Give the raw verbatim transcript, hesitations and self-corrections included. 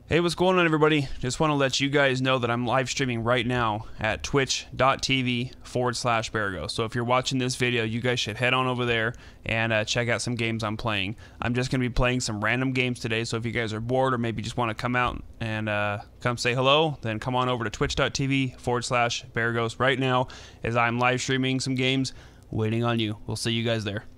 Hey, what's going on, everybody? Just want to let you guys know that I'm live streaming right now at twitch.tv forward slash Bereghostgames. So if you're watching this video, you guys should head on over there and uh, check out some games I'm playing. I'm just going to be playing some random games today, so if you guys are bored or maybe just want to come out and uh, come say hello, then come on over to twitch.tv forward slash Bereghostgames right now as I'm live streaming some games waiting on you. We'll see you guys there.